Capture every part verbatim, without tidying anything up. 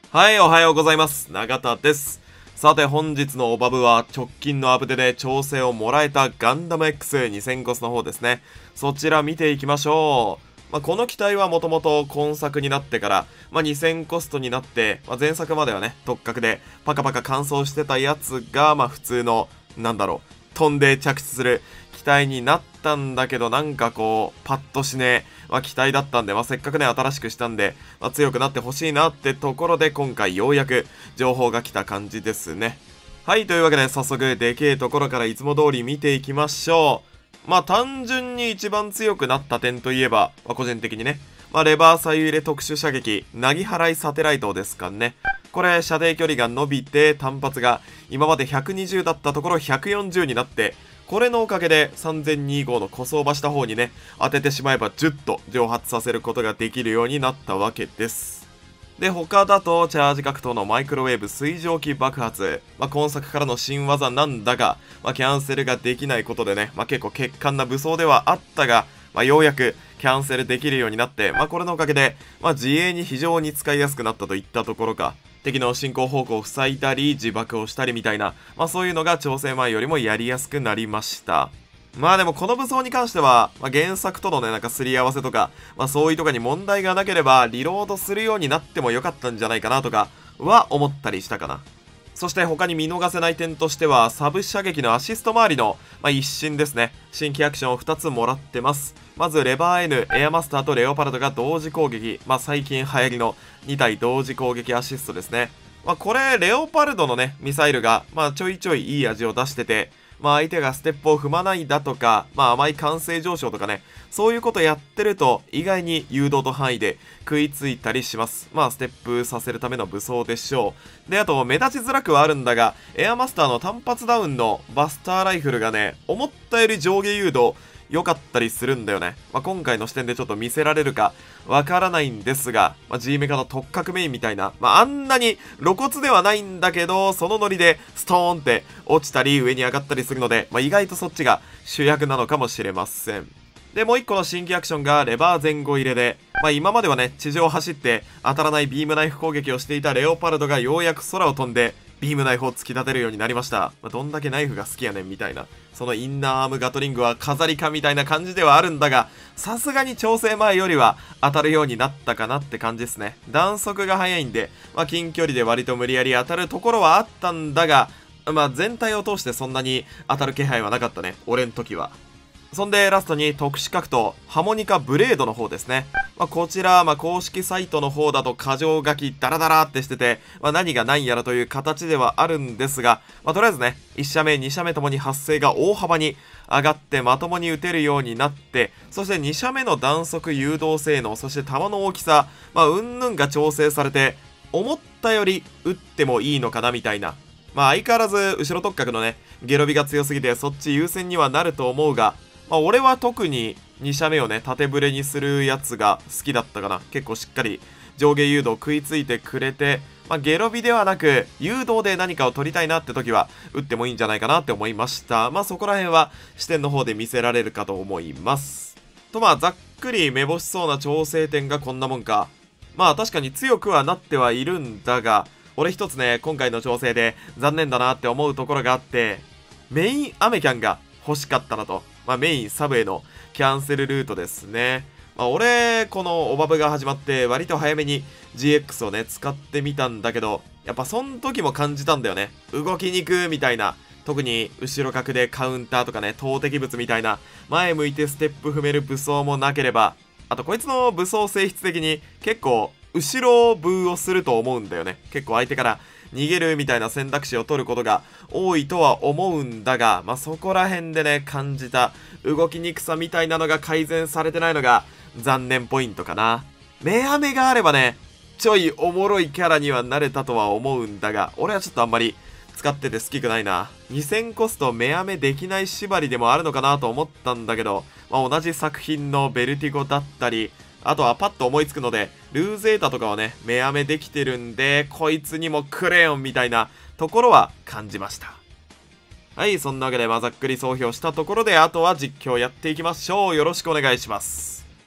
はい、おはようございます。永田です。さて、本日のオバブは直近のアップデで調整をもらえたガンダム エックスにせん コスの方ですね。そちら見ていきましょう。まあ、この機体はもともと今作になってから、まあ、にせんコストになって、まあ、前作まではね、特格でパカパカ乾燥してたやつが、まあ普通の、なんだろう、飛んで着地する機体になったんだけど、なんかこう、パッとしねえ、まあ、機体だったんで、まあ、せっかくね、新しくしたんで、まあ、強くなってほしいなってところで、今回ようやく情報が来た感じですね。はい、というわけで早速、でけえところからいつも通り見ていきましょう。まあ、単純に一番強くなった点といえば、まあ、個人的にね、まあ、レバー左右入れ特殊射撃、なぎ払いサテライトですかね。これ、射程距離が伸びて、単発が今までひゃくにじゅうだったところひゃくよんじゅうになって、これのおかげでさんぜんにじゅうごの塗装場した方にね、当ててしまえばじゅっと蒸発させることができるようになったわけです。で、他だと、チャージ格闘のマイクロウェーブ水蒸気爆発。まあ、今作からの新技なんだが、まあ、キャンセルができないことでね、まあ、結構欠陥な武装ではあったが、まあ、ようやくキャンセルできるようになって、まあ、これのおかげで、まあ、自衛に非常に使いやすくなったといったところか。敵の進行方向を塞いだり、自爆をしたりみたいな、まあ、そういうのが調整前よりもやりやすくなりました。まあでもこの武装に関しては、まあ、原作とのね、なんかすり合わせとか、まあそういうとかに問題がなければ、リロードするようになってもよかったんじゃないかなとかは思ったりしたかな。そして他に見逃せない点としては、サブ射撃のアシスト周りの、まあ、一新ですね。新規アクションをふたつもらってます。まず、レバー N、エアマスターとレオパルトが同時攻撃。まあ、最近流行りのに体同時攻撃アシストですね。まあ、これ、レオパルトのね、ミサイルが、まあ、ちょいちょいいい味を出してて、まあ、相手がステップを踏まないだとか、まあ、甘い完成上昇とかね、そういうことやってると、意外に誘導と範囲で食いついたりします。まあ、ステップさせるための武装でしょう。で、あと、目立ちづらくはあるんだが、エアマスターの単発ダウンのバスターライフルがね、思ったより上下誘導、良かったりするんだよね。まあ、今回の視点でちょっと見せられるかわからないんですが、まあ、G メカの特格メインみたいな、まあ、あんなに露骨ではないんだけど、そのノリでストーンって落ちたり上に上がったりするので、まあ、意外とそっちが主役なのかもしれません。で、もう一個の新規アクションがレバー前後入れで、まあ今まではね、地上を走って当たらないビームナイフ攻撃をしていたレオパルドがようやく空を飛んで、ビームナイフを突き立てるようになりました。まあ、どんだけナイフが好きやねんみたいな。そのインナーアームガトリングは飾りかみたいな感じではあるんだが、さすがに調整前よりは当たるようになったかなって感じですね。弾速が速いんで、まあ近距離で割と無理やり当たるところはあったんだが、まあ全体を通してそんなに当たる気配はなかったね。俺ん時は。そんでラストに特殊格闘ハモニカブレードの方ですね。まあ、こちら、まあ、公式サイトの方だと箇条書きダラダラってしてて、まあ、何が何やらという形ではあるんですが、まあ、とりあえずね、いち射目に射目ともに発生が大幅に上がってまともに撃てるようになって、そしてに射目の弾速誘導性能、そして弾の大きさ、まあ、うんぬんが調整されて、思ったより撃ってもいいのかなみたいな。まあ相変わらず後ろ特格のね、ゲロビが強すぎてそっち優先にはなると思うが、まあ、俺は特にに射目をね、縦ブレにするやつが好きだったかな。結構しっかり上下誘導食いついてくれて、まあ、ゲロビではなく、誘導で何かを取りたいなって時は、撃ってもいいんじゃないかなって思いました。まあ、そこら辺は視点の方で見せられるかと思います。と、まあ、ざっくり目星そうな調整点がこんなもんか。まあ、確かに強くはなってはいるんだが、俺一つね、今回の調整で残念だなって思うところがあって、メインアメキャンが欲しかったなと。まあ、メインサブへのキャンセルルートですね。まあ、俺、このオバブが始まって割と早めに ジーエックス をね、使ってみたんだけど、やっぱそん時も感じたんだよね。動きにくみたいな。特に後ろ角でカウンターとかね、投擲物みたいな、前向いてステップ踏める武装もなければ、あとこいつの武装性質的に結構後ろブーをすると思うんだよね。結構相手から逃げるみたいな選択肢を取ることが多いとは思うんだが、まあ、そこら辺でね、感じた動きにくさみたいなのが改善されてないのが残念ポイントかな。目アメがあればね、ちょいおもろいキャラにはなれたとは思うんだが、俺はちょっとあんまり使ってて好きくないな。にせんコスト目アメできない縛りでもあるのかなと思ったんだけど、まあ、同じ作品のベルティゴだったり、あとはパッと思いつくので、ルーゼータとかはね、目アメできてるんで、こいつにもクレヨンみたいなところは感じました。はい、そんなわけで、まあ、ざっくり総評したところで、あとは実況やっていきましょう。よろしくお願いします。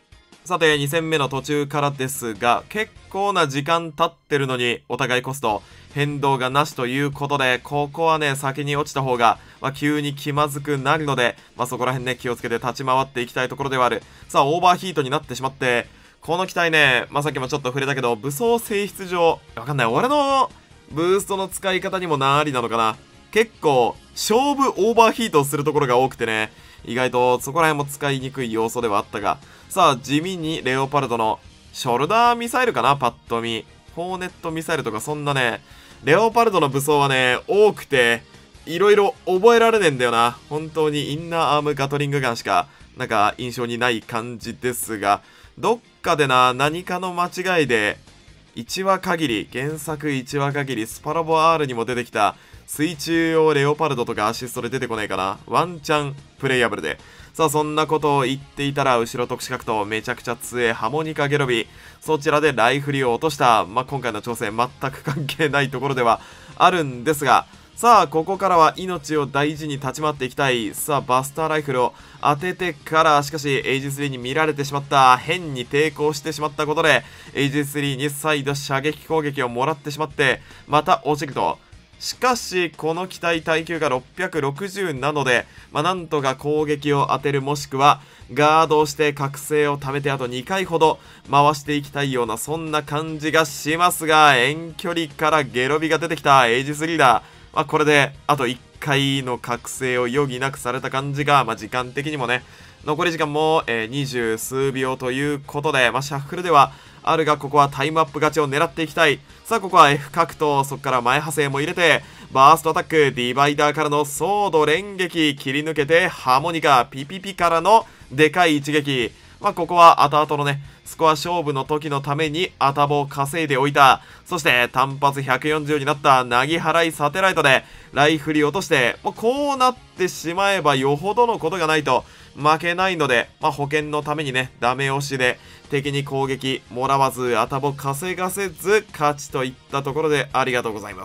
さて、に戦目の途中からですが、結構な時間経ってるのに、お互いコスト、変動がなしということで、ここはね、先に落ちた方が、まあ、急に気まずくなるので、まあ、そこら辺ね、気をつけて立ち回っていきたいところではある。さあ、オーバーヒートになってしまって、この機体ね、まあ、さっきもちょっと触れたけど、武装性質上、わかんない。俺のブーストの使い方にもなりなのかな。結構、勝負オーバーヒートをするところが多くてね、意外とそこら辺も使いにくい要素ではあったが、さあ、地味にレオパルドのショルダーミサイルかな、パッと見。ホーネットミサイルとかそんなね、レオパルドの武装はね、多くて、いろいろ覚えられねえんだよな。本当にインナーアームガトリングガンしか、なんか印象にない感じですが、どっかでな、何かの間違いで、いちわ限り、原作いちわ限り、スパロボ R にも出てきた、水中用レオパルドとかアシストで出てこないかな。ワンチャンプレイヤブルで。さあ、そんなことを言っていたら、後ろ特殊格闘めちゃくちゃ強いハモニカゲロビ。そちらでライフリを落とした。まあ、今回の挑戦全く関係ないところではあるんですが、さあ、ここからは命を大事に立ち回っていきたい。さあ、バスターライフルを当ててから、しかし、エイジスリーに見られてしまった。変に抵抗してしまったことで、エイジスリーに再度射撃攻撃をもらってしまって、また落ちると。しかし、この機体耐久がろっぴゃくろくじゅうなので、まあ、なんとか攻撃を当てるもしくは、ガードをして覚醒を貯めてあとにかいほど回していきたいような、そんな感じがしますが、遠距離からゲロビが出てきたエイジスリーだ。まあ、これで、あといっかいの覚醒を余儀なくされた感じが、まあ、時間的にもね、残り時間も、えー、にじゅう数秒ということで、まあ、シャッフルではあるが、ここはタイムアップ勝ちを狙っていきたい。さあ、ここは F 格闘、そこから前派生も入れて、バーストアタック、ディバイダーからのソード連撃、切り抜けて、ハーモニカ、ピピピからのでかい一撃。まあ、ここは後々のね、スコア勝負の時のためにアタボを稼いでおいた。そして単発ひゃくよんじゅうになったなぎ払いサテライトでライフリ落として、もうこうなってしまえばよほどのことがないと負けないので、まあ、保険のためにね、ダメ押しで敵に攻撃もらわずアタボ稼がせず勝ちといったところでありがとうございます。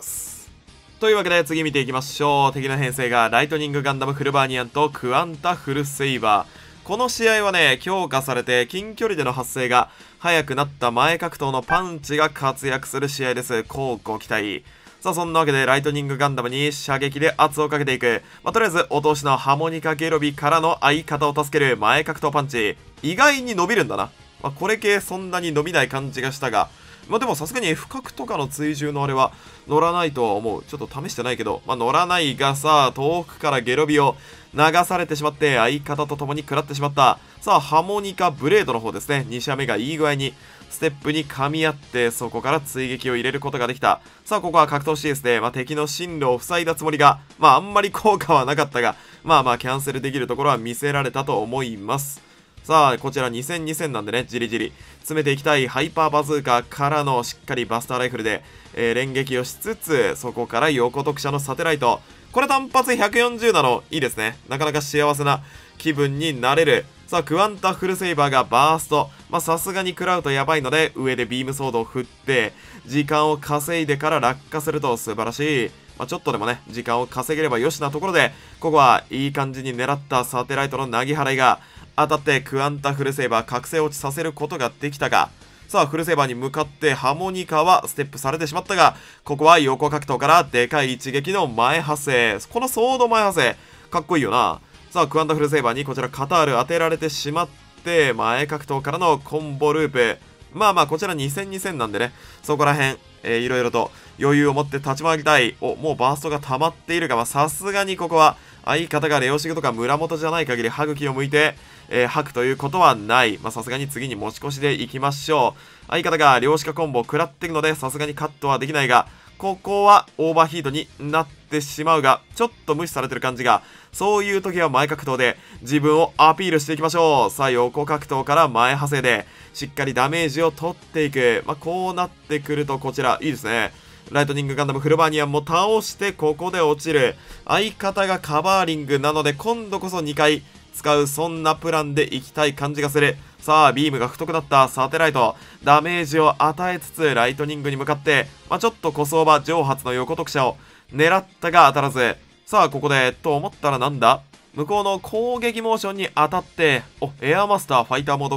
というわけで次見ていきましょう。敵の編成がライトニングガンダムフルバーニアンとクアンタフルセイバー。この試合はね、強化されて近距離での発生が速くなった前格闘のパンチが活躍する試合です。こうご期待。さあ、そんなわけでライトニングガンダムに射撃で圧をかけていく。まあ、とりあえず、お通しのハモニカゲロビからの相方を助ける前格闘パンチ。意外に伸びるんだな。まあ、これ系そんなに伸びない感じがしたが、まあでもさすがに F 角とかの追従のあれは乗らないとは思う。ちょっと試してないけど、まあ乗らないがさ、遠くからゲロビを流されてしまって相方と共に食らってしまった。さあ、ハモニカブレードの方ですね。に射目がいい具合にステップに噛み合って、そこから追撃を入れることができた。さあ、ここは格闘 シーエス で、まあ、敵の進路を塞いだつもりが、まああんまり効果はなかったが、まあまあキャンセルできるところは見せられたと思います。さあ、こちらに戦に戦なんでね、じりじり詰めていきたいハイパーバズーカからのしっかりバスターライフルで、えー、連撃をしつつ、そこから横特殊のサテライト。これ単発ひゃくよんじゅうなの、いいですね。なかなか幸せな気分になれる。さあ、クワンタフルセイバーがバースト。まあ、さすがに食らうとやばいので、上でビームソードを振って、時間を稼いでから落下すると素晴らしい。まあ、ちょっとでもね、時間を稼げればよしなところで、ここはいい感じに狙ったサテライトのなぎ払いが、当たってクアンタフルセイバー覚醒落ちさせることができたが、さあフルセイバーに向かってハモニカはステップされてしまったが、ここは横格闘からでかい一撃の前派生。このソード前派生かっこいいよな。さあクアンタフルセイバーにこちらカタール当てられてしまって、前格闘からのコンボループ。まあまあこちらに戦に戦なんでね、そこら辺、えー、いろいろと余裕を持って立ち回りたい。お、もうバーストが溜まっているが、まあさすがにここは相方がレオシグとか村本じゃない限り歯茎を向いて、えー、吐くということはない。まあさすがに次に持ち越しでいきましょう。相方が両シカコンボを食らっているので、さすがにカットはできないが、ここはオーバーヒートになってしまうが、ちょっと無視されてる感じが、そういう時は前格闘で自分をアピールしていきましょう。さあ横格闘から前派生で、しっかりダメージを取っていく。まあこうなってくるとこちら、いいですね。ライトニングガンダムフルバーニアンも倒してここで落ちる。相方がカバーリングなので今度こそにかい使う、そんなプランでいきたい感じがする。さあビームが太くなったサテライト、ダメージを与えつつライトニングに向かって、まあ、ちょっとコスオーバー上発の横特殊を狙ったが当たらず。さあここでと思ったらなんだ、向こうの攻撃モーションに当たって、おエアマスターファイターモードかっ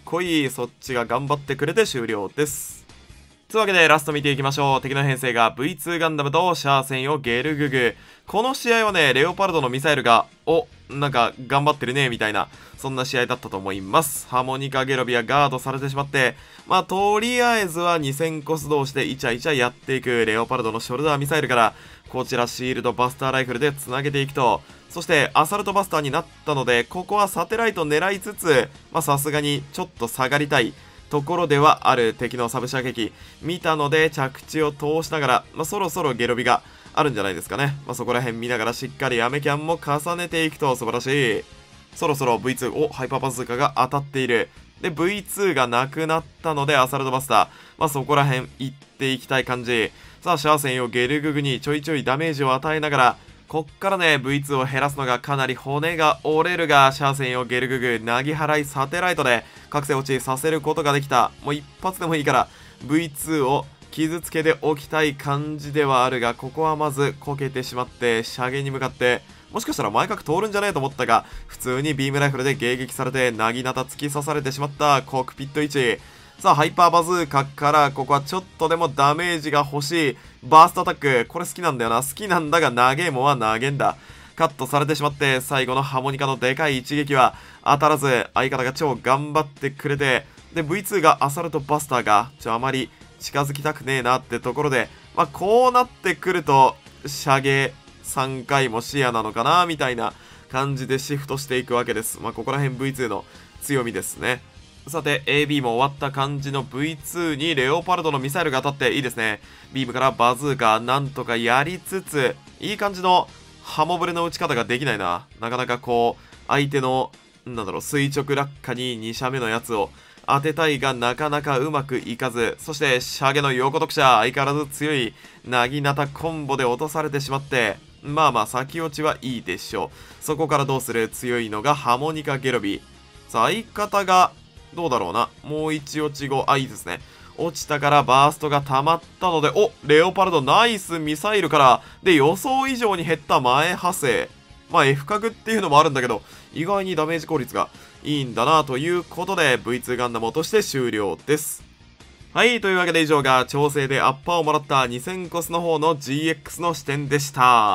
こいい。そっちが頑張ってくれて終了です。というわけでラスト見ていきましょう。敵の編成が ブイツー ガンダムとシャア専用ゲルググ。この試合はね、レオパルドのミサイルが、お、なんか頑張ってるね、みたいな、そんな試合だったと思います。ハーモニカゲロビはガードされてしまって、まあ、とりあえずはにせんコス同士でイチャイチャやっていくレオパルドのショルダーミサイルから、こちらシールドバスターライフルで繋げていくと、そしてアサルトバスターになったので、ここはサテライト狙いつつ、まあさすがにちょっと下がりたいところではある敵のサブ射撃見たので着地を通しながら、まあ、そろそろゲロビがあるんじゃないですかね。まあ、そこら辺見ながらしっかりアメキャンも重ねていくと素晴らしい。そろそろ ブイツー、お、ハイパーバズーカが当たっている。で、ブイツー がなくなったのでアサルトバスター、まあ、そこら辺行っていきたい感じ。さあ、シャア専用ゲルググにちょいちょいダメージを与えながら、こっからね、ブイツー を減らすのがかなり骨が折れるが、シャア専用ゲルググ、なぎ払いサテライトで、覚醒落ちさせることができた。もう一発でもいいから、ブイツー を傷つけておきたい感じではあるが、ここはまずこけてしまって、射撃に向かって、もしかしたら前角通るんじゃねえと思ったが、普通にビームライフルで迎撃されて、なぎなた突き刺されてしまったコックピット位置。さあ、ハイパーバズーカから、ここはちょっとでもダメージが欲しい。バーストアタック。これ好きなんだよな。好きなんだが、投げもは投げんだ。カットされてしまって、最後のハーモニカのでかい一撃は当たらず、相方が超頑張ってくれて、で、ブイツー がアサルトバスターが、ちょ、あまり近づきたくねえなってところで、まあ、こうなってくると、射撃さんかいも視野なのかな、みたいな感じでシフトしていくわけです。まあ、ここら辺 ブイツー の強みですね。さて エービー も終わった感じの ブイツー にレオパルドのミサイルが当たっていいですね。ビームからバズーカなんとかやりつつ、いい感じのハモブレの打ち方ができないな。なかなかこう相手のなんだろう垂直落下にに射目のやつを当てたいがなかなかうまくいかず、そしてシャゲの横特者相変わらず強いなぎなたコンボで落とされてしまって、まあまあ先落ちはいいでしょう。そこからどうする？強いのがハーモニカゲロビ。さあ相方がどうだろうな。もう一落ち後。あ、いいですね。落ちたからバーストが溜まったので、お、レオパルドナイスミサイルから、で、予想以上に減った前派生。まあ F 角っていうのもあるんだけど、意外にダメージ効率がいいんだなということで、ブイツー ガンダム落として終了です。はい、というわけで以上が調整でアッパーをもらったにせんコスの方の ジーエックス の視点でした。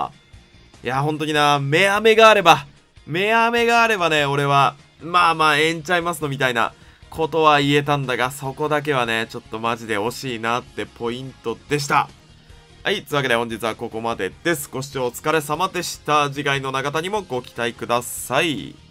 いや、本当にな、目飴があれば、目飴があればね、俺は、まあまあ、ええんちゃいますのみたいな。ことは言えたんだが、そこだけはね、ちょっとマジで惜しいなってポイントでした。はい、というわけで本日はここまでです。ご視聴お疲れ様でした。次回の長田にもご期待ください。